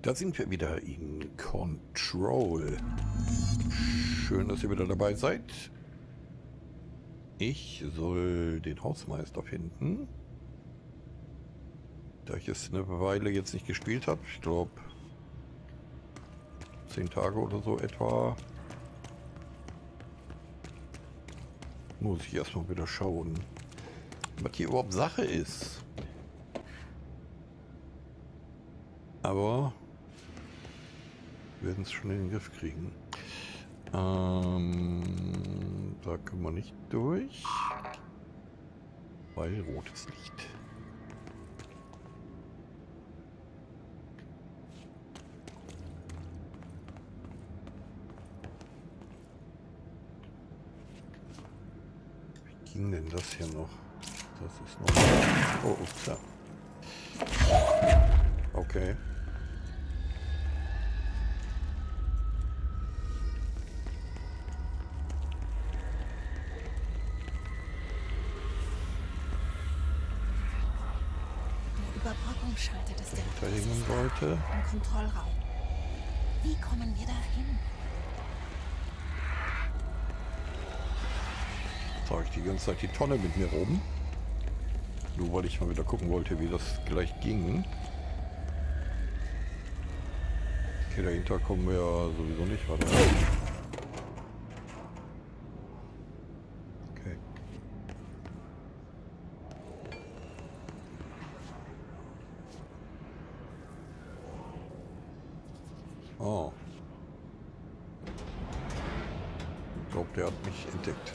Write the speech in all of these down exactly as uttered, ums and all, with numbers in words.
Da sind wir wieder in Control. Schön, dass ihr wieder dabei seid. Ich soll den Hausmeister finden. Da ich es eine Weile jetzt nicht gespielt habe, ich glaube zehn Tage oder so etwa, muss ich erstmal wieder schauen, was hier überhaupt Sache ist. Aber wir werden es schon in den Griff kriegen. Ähm, da können wir nicht durch, weil rotes Licht. Wie ging denn das hier noch? Das ist noch... Oh, ups, ja. Okay. Überbrückungsschalter des Verteidigen wollte. im Kontrollraum. Wie kommen wir da hin? Trage ich die ganze Zeit die Tonne mit mir rum. Nur weil ich mal wieder gucken wollte, wie das gleich ging. Okay, dahinter kommen wir ja sowieso nicht weiter. Okay. Oh. Ich glaube, der hat mich entdeckt.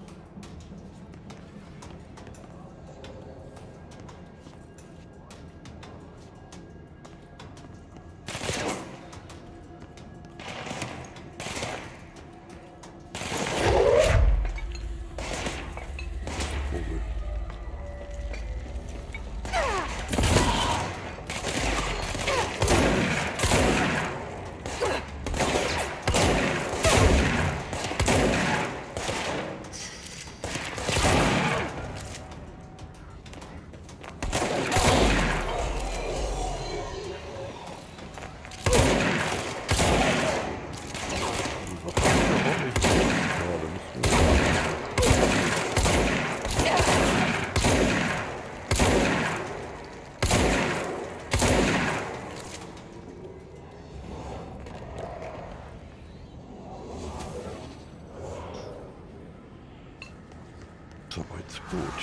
Soweit so gut.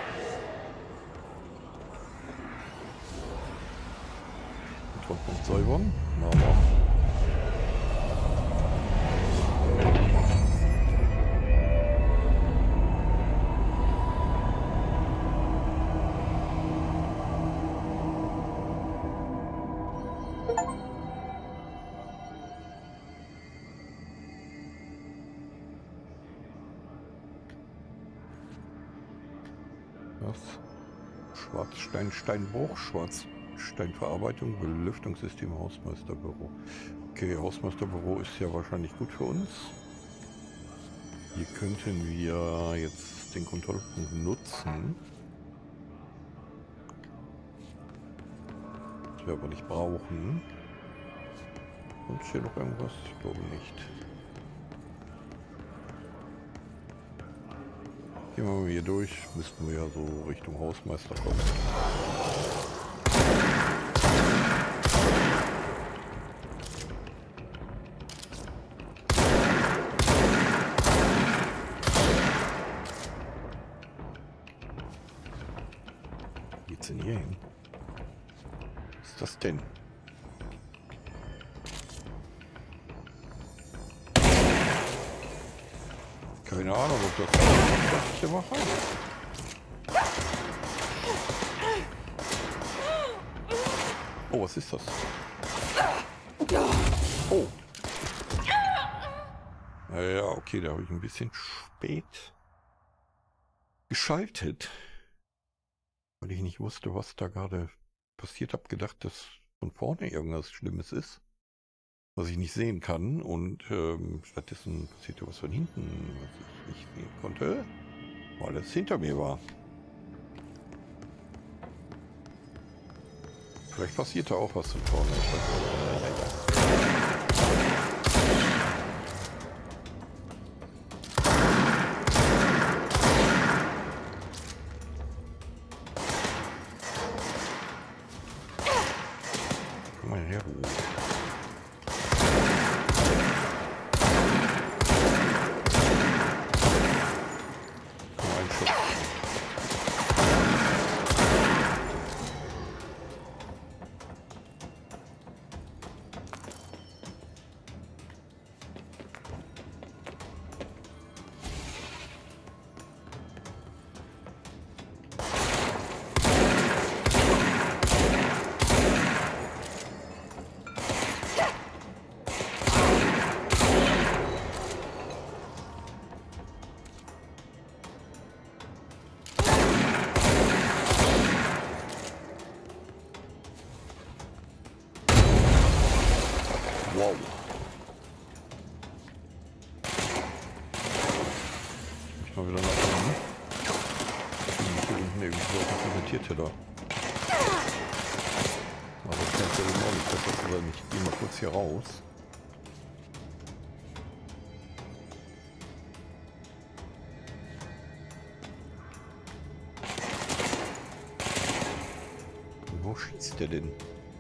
Kontrollpunkt säubern. Machen wir. Schwarzstein-Steinbruch, Schwarzsteinverarbeitung, Belüftungssystem, Hausmeisterbüro. Okay, Hausmeisterbüro ist ja wahrscheinlich gut für uns. Hier könnten wir jetzt den Kontrollpunkt nutzen. Das wir aber nicht brauchen. Und hier noch irgendwas? Ich glaube nicht. Gehen wir mal hier durch, müssten wir ja so Richtung Hausmeister kommen. Wie geht's denn hier hin? Was ist das denn? Keine Ahnung, ob das ist, was ich hier mache. Oh, was ist das? Oh. Naja, okay, da habe ich ein bisschen spät geschaltet. Weil ich nicht wusste, was da gerade passiert. Habe gedacht, dass von vorne irgendwas Schlimmes ist, was ich nicht sehen kann, und ähm, stattdessen passierte was von hinten, was ich nicht sehen konnte, weil es hinter mir war. Vielleicht passiert da auch was von vorne. Ich weiß nicht. Komm mal her, du. Komm, ein Schuss. Wow. Ich mal wieder nach oben. Hier unten irgendwie so präsentiert da. Aber das kannst du ja genau nicht besser sein. Ich gehe mal kurz hier raus. Wo schießt der denn?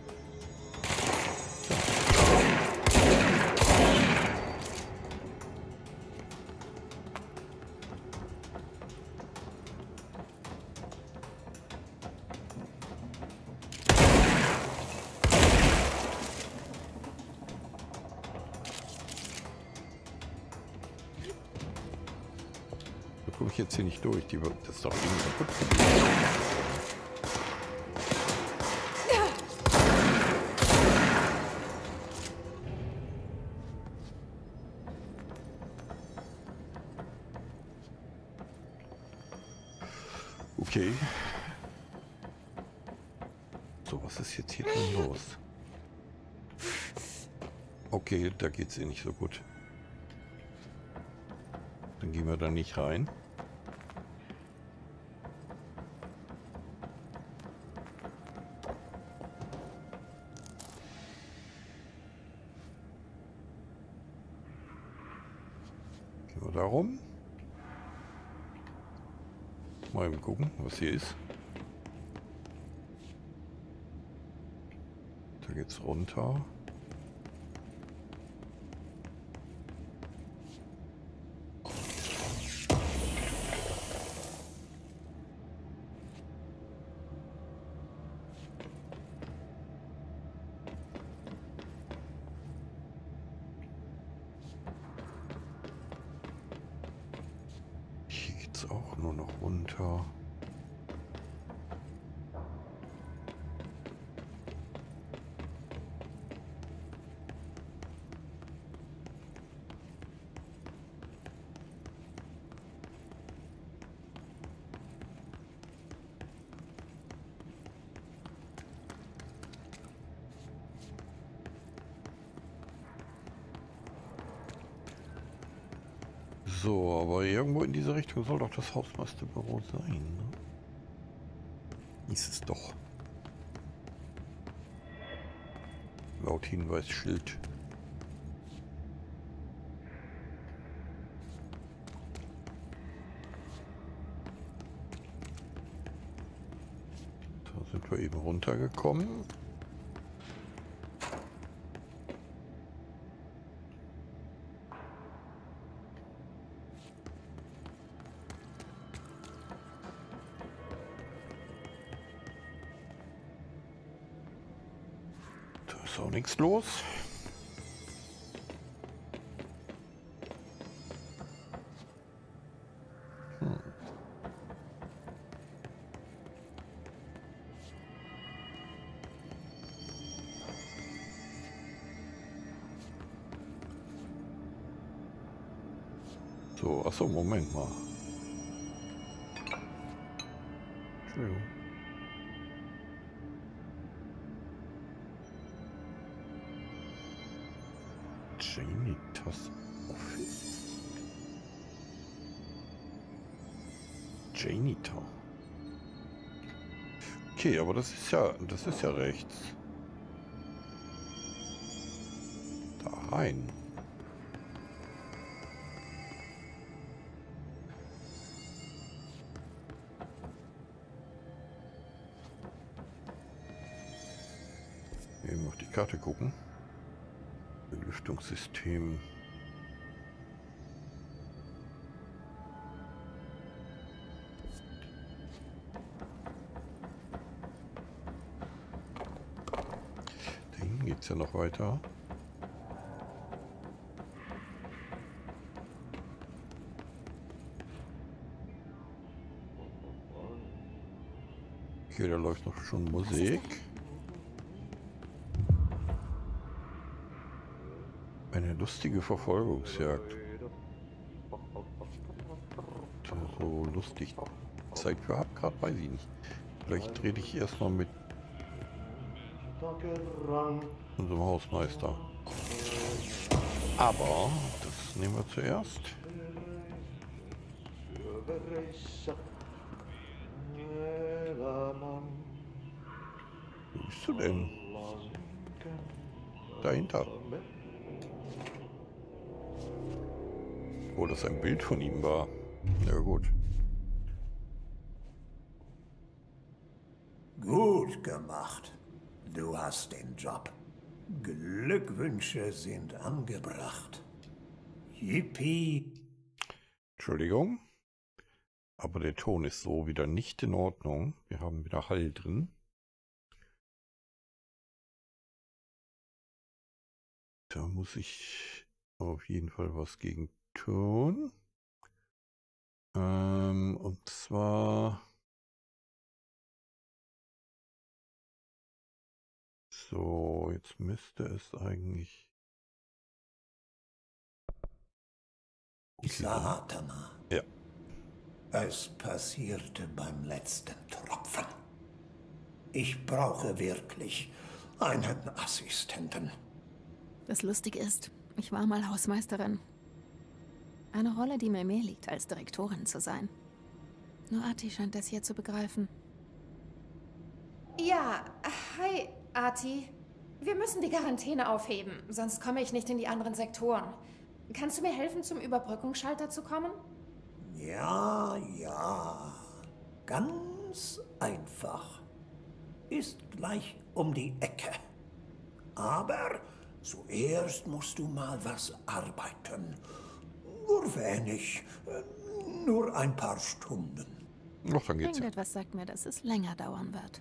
Da komme ich jetzt hier nicht durch. Die, das ist doch irgendwie kaputt. Okay. So, was ist jetzt hier denn los? Okay, da geht es eh nicht so gut. Dann gehen wir da nicht rein. Gehen wir da rum. Mal eben gucken, was hier ist. Da geht's runter. Hier geht's auch nur noch runter. So, aber irgendwo in diese Richtung soll doch das Hausmeisterbüro sein, ne? Ist es doch. Laut Hinweisschild. Da sind wir eben runtergekommen. Ist auch nichts los. Hm. So, achso, Moment mal. Entschuldigung. Janitas Office. Janitor. Okay, aber das ist ja, das ist ja rechts. Da rein. Eben auf die Karte gucken. Belüftungssystem. Da hinten geht es ja noch weiter. Okay, da läuft noch schon Musik. Eine lustige Verfolgungsjagd. So lustig Zeit für hab gerade, weiß ich nicht. Vielleicht rede ich erstmal mit unserem Hausmeister. Aber das nehmen wir zuerst. Wo bist du denn? Dahinter. Oh, das ein Bild von ihm war. Na gut. Gut gemacht. Du hast den Job. Glückwünsche sind angebracht. Yippie. Entschuldigung. Aber der Ton ist so wieder nicht in Ordnung. Wir haben wieder Hall drin. Da muss ich auf jeden Fall was gegen tun. Ähm, und zwar... So, jetzt müsste es eigentlich... Satana. Ja. Es passierte beim letzten Tropfen. Ich brauche wirklich einen Assistenten. Das Lustige ist, ich war mal Hausmeisterin. Eine Rolle, die mir mehr liegt, als Direktorin zu sein. Nur Arti scheint das hier zu begreifen. Ja, hi, Arti. Wir müssen die Quarantäne aufheben, sonst komme ich nicht in die anderen Sektoren. Kannst du mir helfen, zum Überbrückungsschalter zu kommen? Ja, ja. Ganz einfach. Ist gleich um die Ecke. Aber zuerst musst du mal was arbeiten. Nur wenig. Nur ein paar Stunden. Ach, dann geht's ja. Irgendetwas sagt mir, dass es länger dauern wird.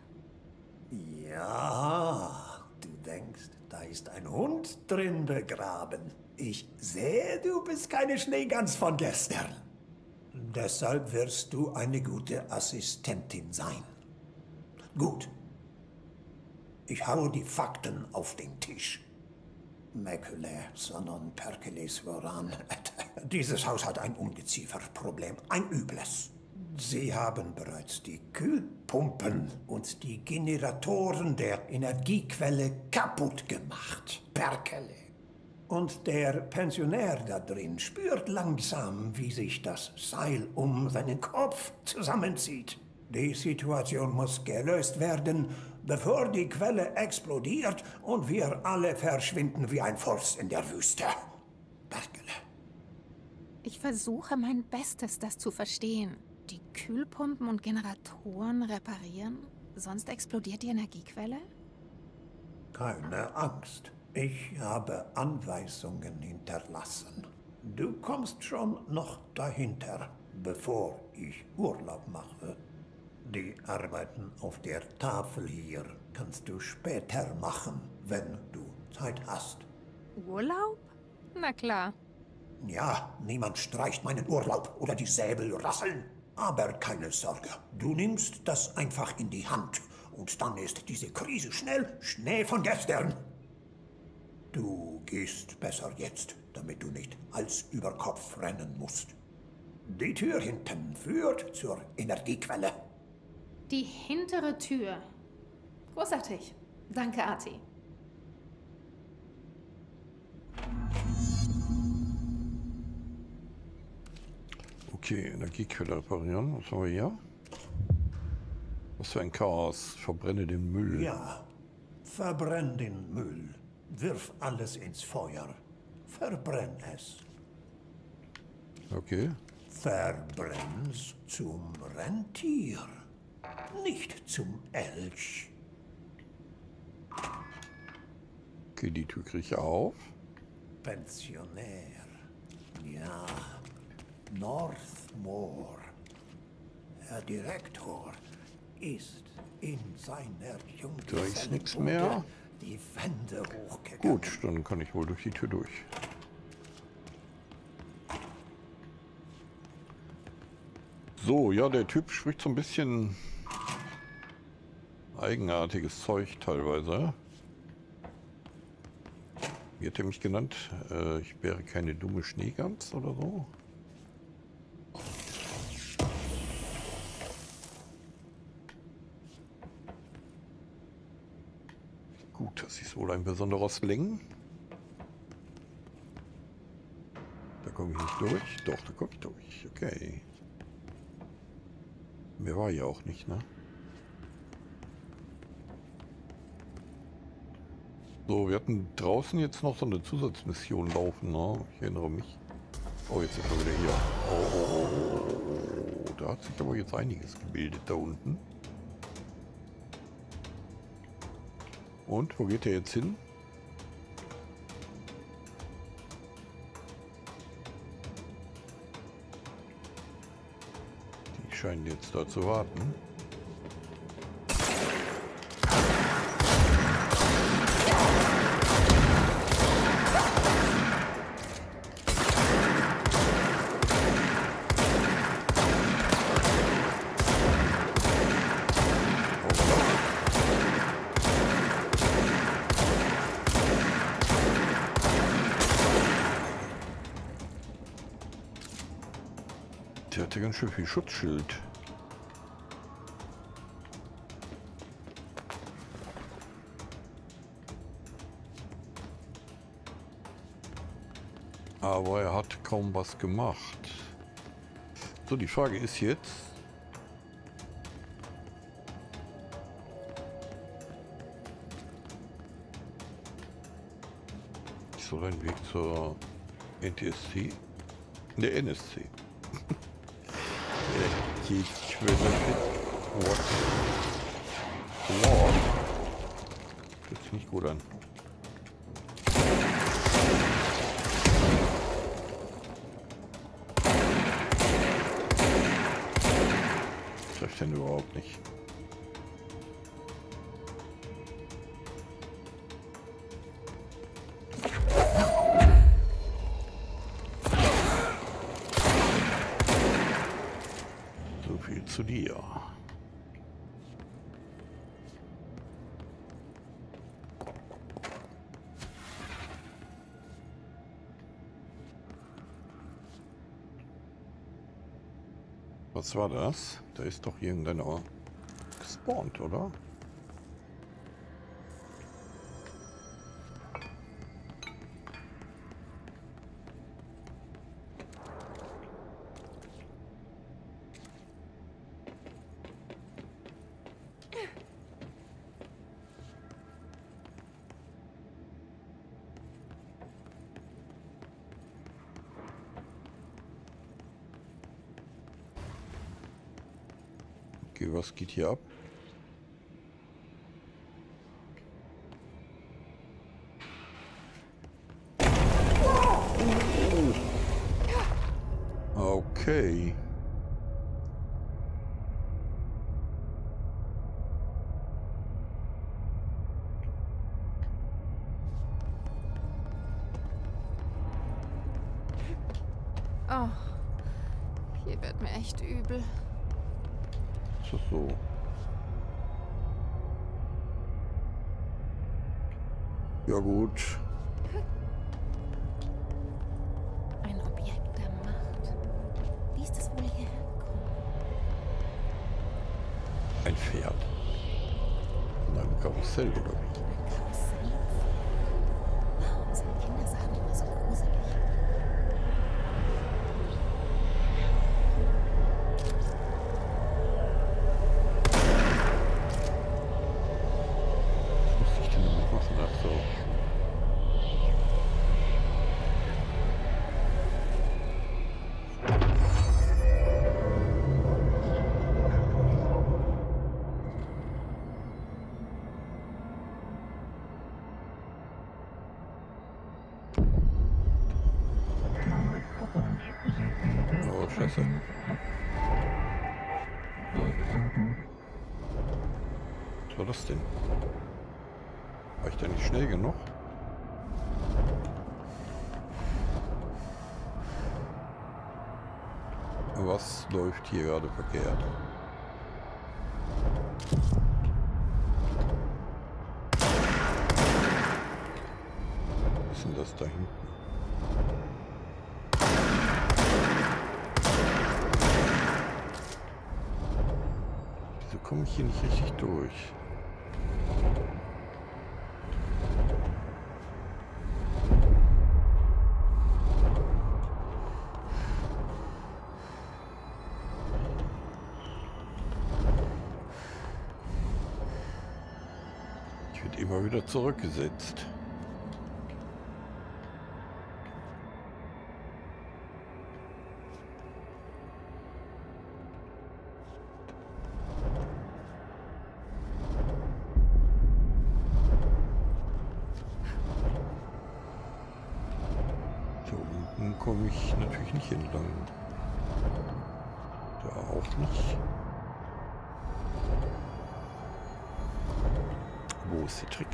Ja, du denkst, da ist ein Hund drin begraben. Ich sehe, du bist keine Schneegans von gestern. Deshalb wirst du eine gute Assistentin sein. Gut. Ich hau die Fakten auf den Tisch. Mäkele, sondern Perkeles voran. Dieses Haus hat ein Ungezieferproblem, ein übles. Sie haben bereits die Kühlpumpen und die Generatoren der Energiequelle kaputt gemacht. Perkele. Und der Pensionär da drin spürt langsam, wie sich das Seil um seinen Kopf zusammenzieht. Die Situation muss gelöst werden, bevor die Quelle explodiert und wir alle verschwinden wie ein Furz in der Wüste. Perkele. Ich versuche mein Bestes, das zu verstehen. Die Kühlpumpen und Generatoren reparieren? Sonst explodiert die Energiequelle? Keine Angst. Ich habe Anweisungen hinterlassen. Du kommst schon noch dahinter, bevor ich Urlaub mache. Die Arbeiten auf der Tafel hier kannst du später machen, wenn du Zeit hast. Urlaub? Na klar. Ja, niemand streicht meinen Urlaub oder die Säbel rasseln. Aber keine Sorge, du nimmst das einfach in die Hand und dann ist diese Krise schnell Schnee von gestern. Du gehst besser jetzt, damit du nicht Hals über Kopf rennen musst. Die Tür hinten führt zur Energiequelle. Die hintere Tür. Großartig. Danke, Arti. Okay, Energiequelle reparieren. Was haben wir hier? Was für ein Chaos. Verbrenne den Müll. Ja, verbrenn den Müll. Wirf alles ins Feuer. Verbrenn es. Okay. Verbrenn's zum Rentier, nicht zum Elch. Okay, die Tür kriege ich auf. Pensionär. Ja, Northmoor. Herr Direktor ist in seiner Da ist nichts Junggesellenbude mehr. die Wände hochgegangen. Gut, dann kann ich wohl durch die Tür durch. So, ja, der Typ spricht so ein bisschen eigenartiges Zeug teilweise. Wie hat er mich genannt? Äh, ich wäre keine dumme Schneegans oder so. Gut, das ist wohl ein besonderer Slang. Da komme ich nicht durch. Doch, da komme ich durch. Okay. Mehr war ja auch nicht, ne? So, wir hatten draußen jetzt noch so eine Zusatzmission laufen, ne? Ich erinnere mich. Oh, jetzt sind wir wieder hier. Oh, oh, oh, oh, oh. Da hat sich aber jetzt einiges gebildet da unten. Und, wo geht der jetzt hin? Die scheinen jetzt da zu warten. Der hatte ganz schön viel Schutzschild. Aber er hat kaum was gemacht. So, die Frage ist jetzt... Ich soll einen Weg zur N T S C? Der N S C. Ich will mit What? Lord. Fühlt sich nicht gut an. Trefft den überhaupt nicht. Zu dir. Was war das? Da ist doch irgendeiner gespawnt, oder? Okay, was geht hier ab? Okay. Oh, hier wird mir echt übel. Ist das so? Ja gut. Ein Objekt der Macht. Wie ist es wohl hierher gekommen? Ein Pferd. In einem Karussell oder wie? Ein Karussell? Warum sind Kindersachen immer so gruselig? sind. Was war das denn? War ich da nicht schnell genug? Was läuft hier gerade verkehrt? Was ist denn das da hinten? Wieso komme ich hier nicht richtig durch? Immer wieder zurückgesetzt. So unten komme ich natürlich nicht entlang. Da auch nicht. Wo ist der Trick?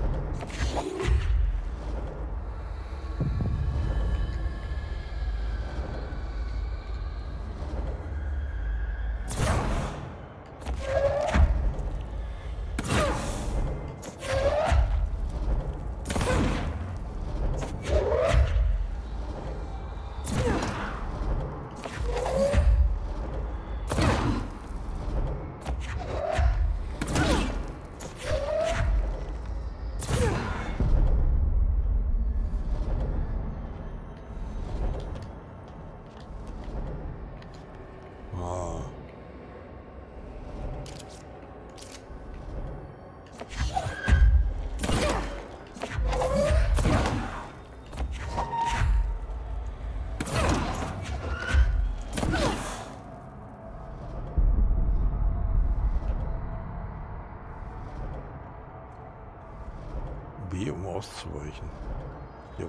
B, um auszuweichen. Ja.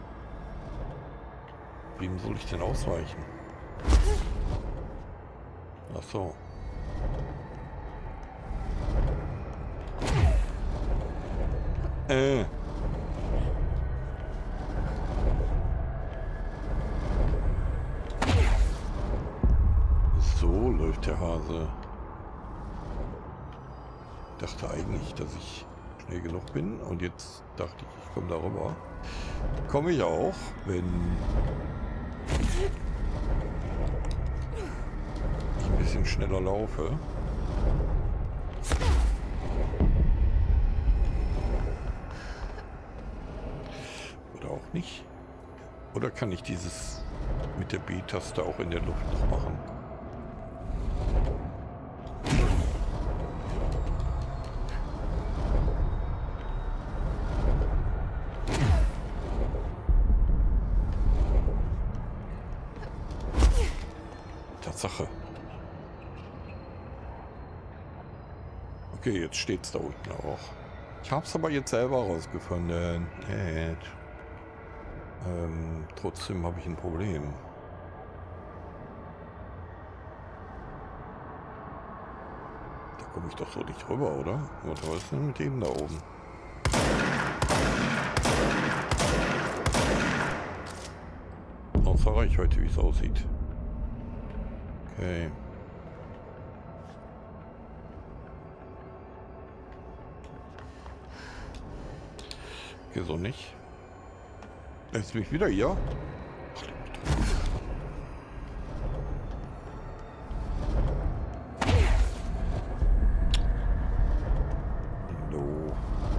Wem soll ich denn ausweichen? Ach so. Äh. So läuft der Hase. Ich dachte eigentlich, dass ich schnell genug bin und jetzt dachte ich, ich komme darüber. Komme ich auch, wenn ich ein bisschen schneller laufe. Oder auch nicht. Oder kann ich dieses mit der B-Taste auch in der Luft noch machen? Tatsache. Okay, jetzt steht's da unten auch. Ich hab's aber jetzt selber rausgefunden. Äh, ähm, trotzdem habe ich ein Problem. Da komme ich doch so nicht rüber, oder? Was ist denn mit dem da oben? Außer Reichweite, wie es aussieht. Okay. Okay, so nicht. Lässt mich wieder hier. No.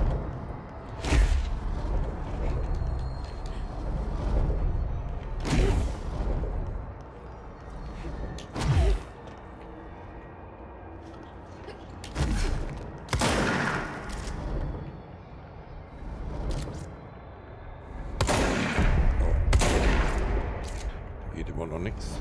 Geht immer noch nichts.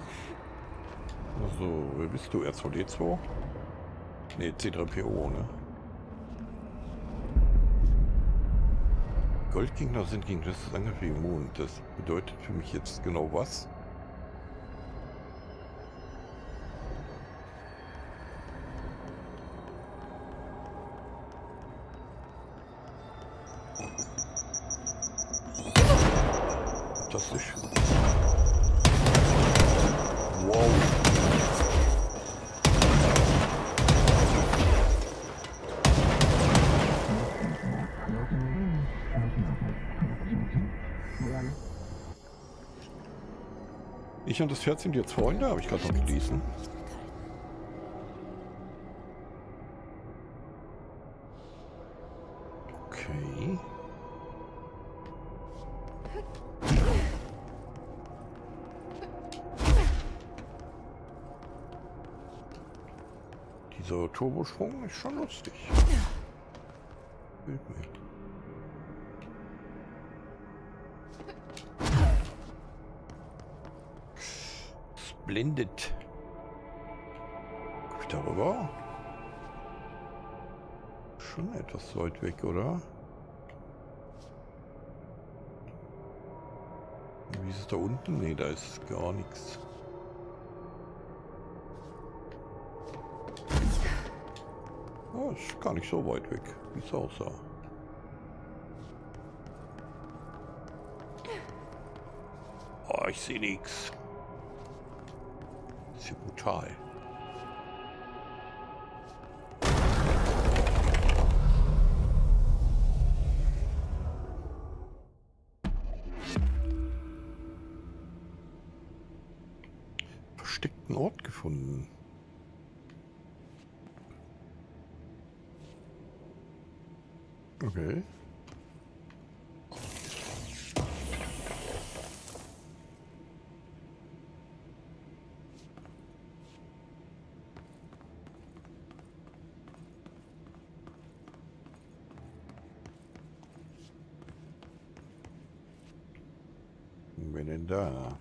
So, wer bist du? R zwei D zwei? Ne, C drei P O, ne? Goldgegner sind gegen das Angriff immun. Das bedeutet für mich jetzt genau was? Fantastisch. Wow. Ich und das Pferd sind jetzt Freunde, habe ich gerade noch gelesen. Okay. Dieser Turboschwung ist schon lustig. Bild mir. Splendid. Guck ich darüber? Schon etwas weit weg, oder? Wie ist es da unten? Ne, da ist gar nichts. Oh, ist gar nicht so weit weg, wie es aussah. Oh, ich sehe nichts. Das ist ja brutal. Versteckten Ort gefunden. Okay. Wer denn da?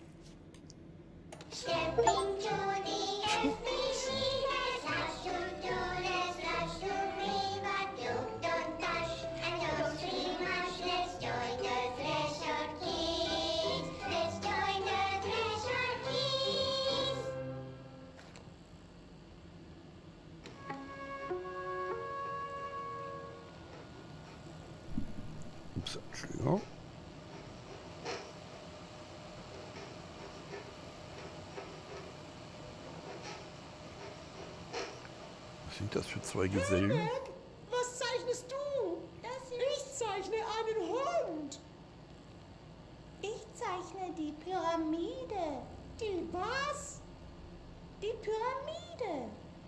Ups, Entschuldigung. Was sind das für zwei Gesellen? Herbeck, was zeichnest du? Das Ich zeichne einen Hund. Ich zeichne die Pyramide. Die was? Die Pyramide.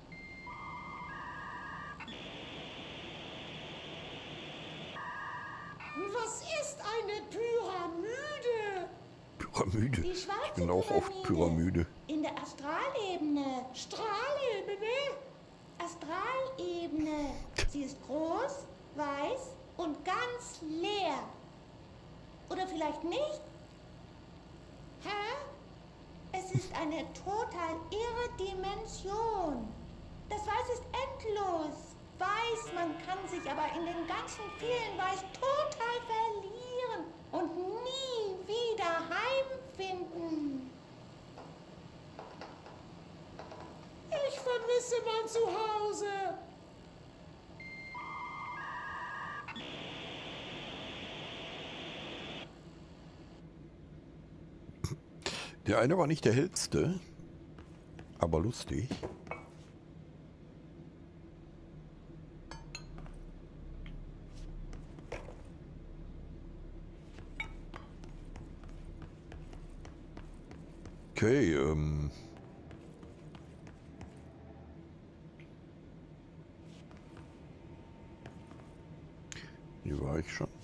Was ist eine Pyramide? Pyramide. Die schwarze Ich bin auch oft Pyramide. In der Astralebene. Strahlebene? Astralebene. Sie ist groß, weiß und ganz leer. Oder vielleicht nicht? Hä? Es ist eine total irre Dimension. Das Weiß ist endlos. Weiß, man kann sich aber in den ganzen vielen Weiß total verlieren und nie wieder heimfinden. Ich vermisse mein Zuhause. Der eine war nicht der hellste, aber lustig. Okay, ähm... hier war ich schon.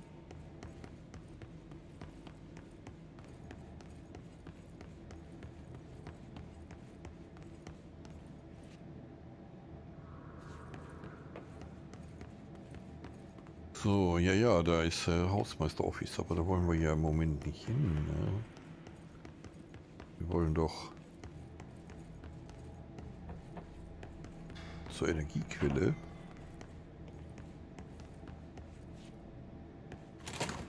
So, ja, ja, da ist äh, Hausmeister-Office, aber da wollen wir ja im Moment nicht hin. Ne? Wir wollen doch zur Energiequelle.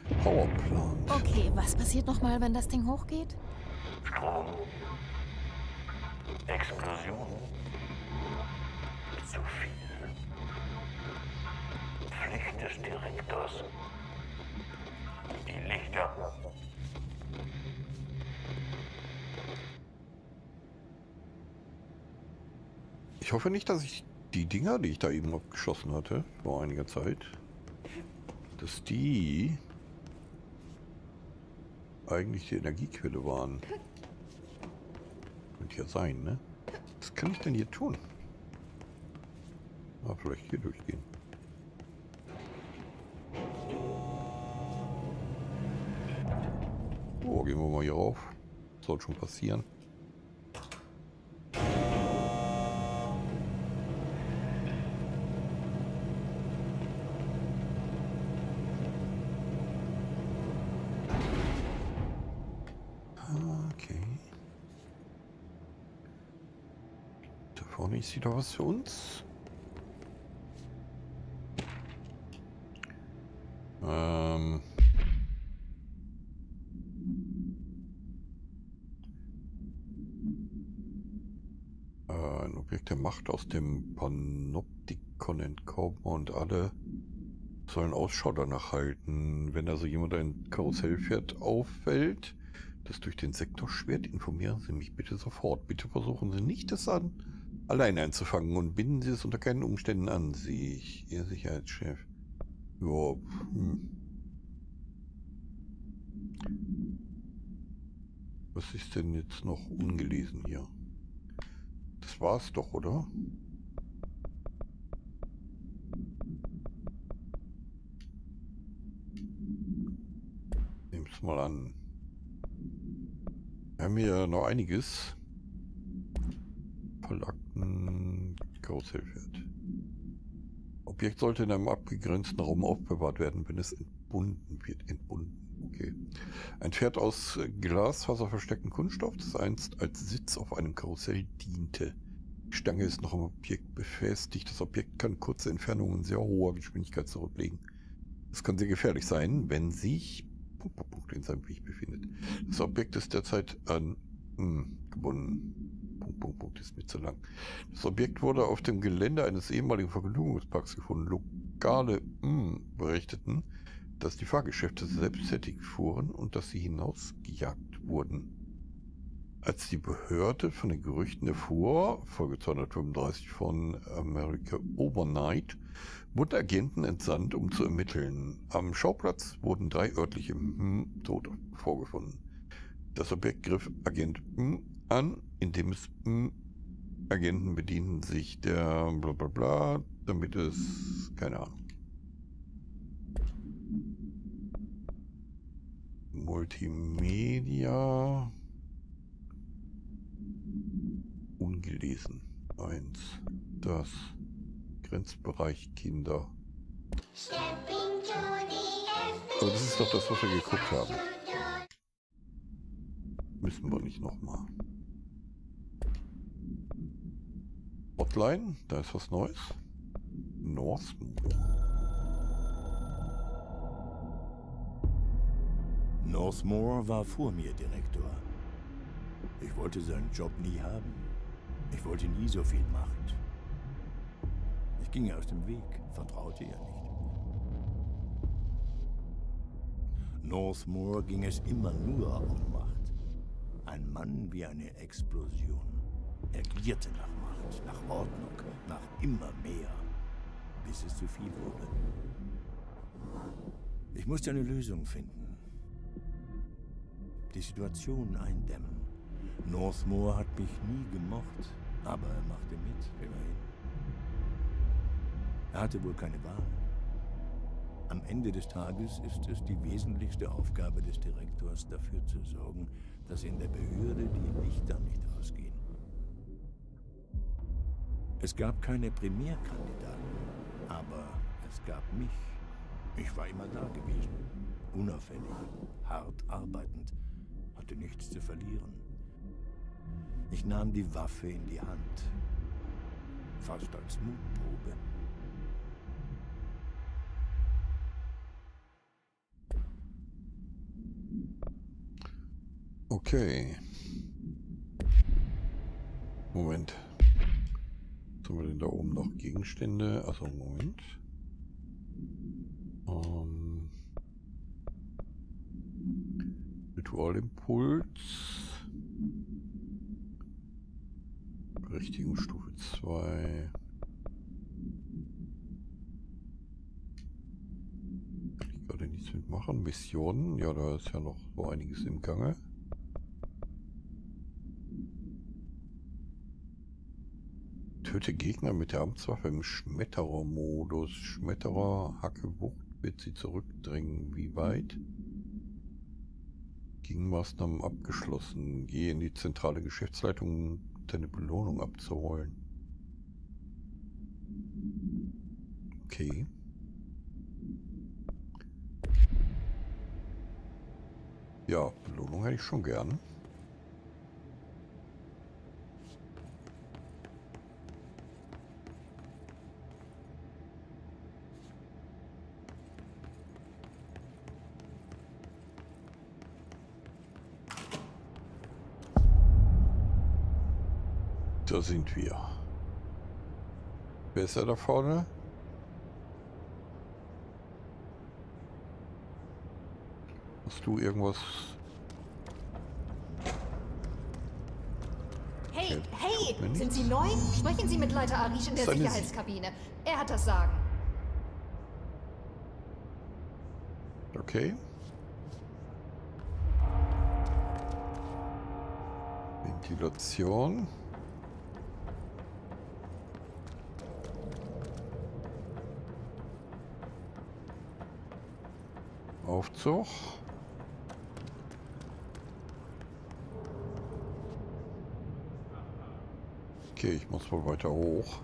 Powerplant. Okay, was passiert nochmal, wenn das Ding hochgeht? Strom. Explosion. Zu viel. Pflicht des Direktors. Die Lichter. Ich hoffe nicht, dass ich die Dinger, die ich da eben abgeschossen hatte, vor einiger Zeit, dass die eigentlich die Energiequelle waren. Könnte ja sein, ne? Was kann ich denn hier tun? Ah, vielleicht hier durchgehen. Oh, gehen wir mal hier rauf. Soll schon passieren. Okay. Da vorne ist wieder was für uns. Ähm. Äh, ein Objekt der Macht aus dem Panoptikon entkommen und alle sollen Ausschau danach halten. Wenn also jemand ein Karussellpferd auffällt, das durch den Sektor schwert, informieren Sie mich bitte sofort. Bitte versuchen Sie nicht, es an allein einzufangen und binden Sie es unter keinen Umständen an sich. Ihr Sicherheitschef. Ja, hm. Was ist denn jetzt noch ungelesen hier? Das war's doch, oder? Nehm's mal an. Wir haben hier noch einiges. Vollakten Karussellpferd. Objekt sollte in einem abgegrenzten Raum aufbewahrt werden, wenn es entbunden wird. Entbunden. Okay. Ein Pferd aus glasfaserverstärktem Kunststoff, das einst als Sitz auf einem Karussell diente. Die Stange ist noch am Objekt befestigt. Das Objekt kann kurze Entfernungen in sehr hoher Geschwindigkeit zurücklegen. Das kann sehr gefährlich sein, wenn sich Punkt, Punkt, Punkt in seinem Weg befindet. Das Objekt ist derzeit an mh, gebunden. Punkt, Punkt, Punkt ist mir zu lang. Das Objekt wurde auf dem Gelände eines ehemaligen Vergnügungsparks gefunden. Lokale mh, berichteten, dass die Fahrgeschäfte selbsttätig fuhren und dass sie hinausgejagt wurden. Als die Behörde von den Gerüchten erfuhr, Folge zweihundertfünfunddreißig von America Overnight, wurden Agenten entsandt, um zu ermitteln. Am Schauplatz wurden drei örtliche hm, Tote vorgefunden. Das Objekt griff Agent hm, an, indem es hm, Agenten bedienten sich der bla bla bla, damit es, keine Ahnung. Multimedia. Ungelesen. Eins. Das. Grenzbereich Kinder. Aber das ist doch das, was wir geguckt haben. Müssen wir nicht nochmal. Hotline, da ist was Neues. Northmoor. Northmoor war vor mir Direktor. Ich wollte seinen Job nie haben. Ich wollte nie so viel Macht. Ich ging aus dem Weg, vertraute ihr nicht. Northmoor ging es immer nur um Macht. Ein Mann wie eine Explosion. Er gierte nach Macht, nach Ordnung, nach immer mehr, bis es zu viel wurde. Ich musste eine Lösung finden. Die Situation eindämmen. Northmoor hat mich nie gemocht, aber er machte mit, immerhin. Er hatte wohl keine Wahl. Am Ende des Tages ist es die wesentlichste Aufgabe des Direktors, dafür zu sorgen, dass in der Behörde die Lichter nicht ausgehen. Es gab keine Primärkandidaten, aber es gab mich. Ich war immer da gewesen, unauffällig, hart arbeitend, hatte nichts zu verlieren. Ich nahm die Waffe in die Hand, fast als Mutprobe. Okay. Moment. Was haben wir denn da oben noch? Gegenstände? Also Moment. Ähm. Ritualimpuls. Berechtigungsstufe zwei. Kann ich gerade nichts mitmachen. Missionen. Ja, da ist ja noch so einiges im Gange. Töte Gegner mit der Amtswaffe im Schmetterer-Modus. Schmetterer, Hacke, Wucht, wird sie zurückdrängen. Wie weit? Gegenmaßnahmen abgeschlossen. Gehe in die zentrale Geschäftsleitung, um deine Belohnung abzuholen. Okay. Ja, Belohnung hätte ich schon gern. Da sind wir. Wer ist er da vorne? Hast du irgendwas? Hey, hey! Sind Sie neu? Sprechen Sie mit Leiter Arish in der Seine Sicherheitskabine. Er hat das Sagen. Okay. Ventilation. Aufzug. Okay, ich muss wohl weiter hoch.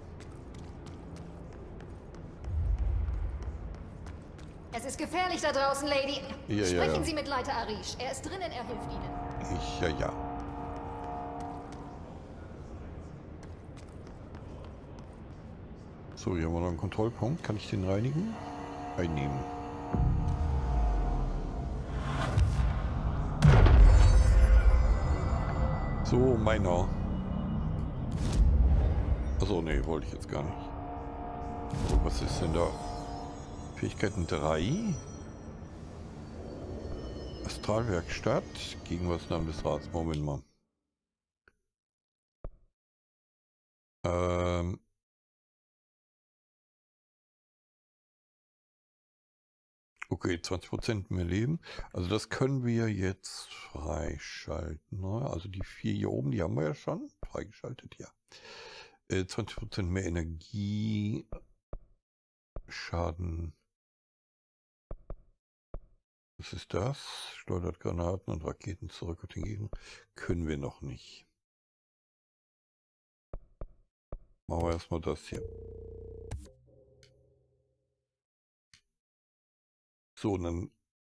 Es ist gefährlich da draußen, Lady. Ja, Sprechen ja, ja. Sie mit Leiter Arish. Er ist drinnen, er hilft Ihnen. Ich, ja, ja. So, hier haben wir noch einen Kontrollpunkt. Kann ich den reinigen? Einnehmen. So, meiner. Achso, nee, wollte ich jetzt gar nicht. So, was ist denn da? Fähigkeiten drei. Astralwerkstatt. Gegenmaßnahmen des Rats. Moment mal. Ähm. Okay, zwanzig Prozent mehr Leben. Also das können wir jetzt freischalten. Ne? Also die vier hier oben, die haben wir ja schon. Freigeschaltet, ja. Äh, zwanzig Prozent mehr Energie. Schaden. Was ist das? Schleudert Granaten und Raketen zurück auf den Gegner. Können wir noch nicht. Machen wir erstmal das hier. So, und dann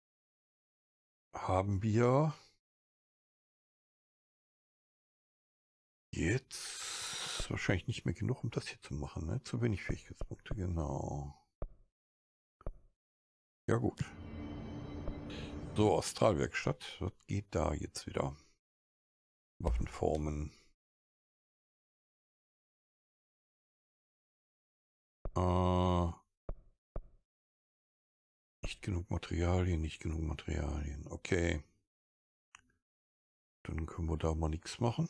haben wir jetzt wahrscheinlich nicht mehr genug, um das hier zu machen. Ne? Zu wenig Fähigkeitspunkte, genau. Ja gut. So, Astralwerkstatt. Was geht da jetzt wieder? Waffenformen. Äh, nicht genug Materialien, nicht genug Materialien. Okay. Dann können wir da mal nichts machen.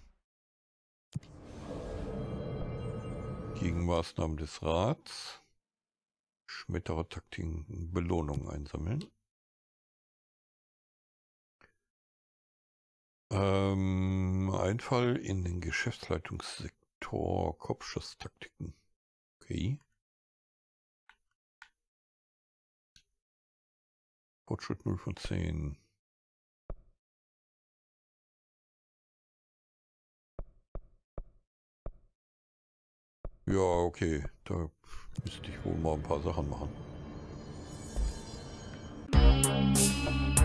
Gegenmaßnahmen des Rats. Schmetterer-Taktiken, Belohnung einsammeln. Ähm, Einfall in den Geschäftsleitungssektor, Kopfschusstaktiken. Okay. Fortschritt null von zehn. Ja, okay. Da müsste ich wohl mal ein paar Sachen machen.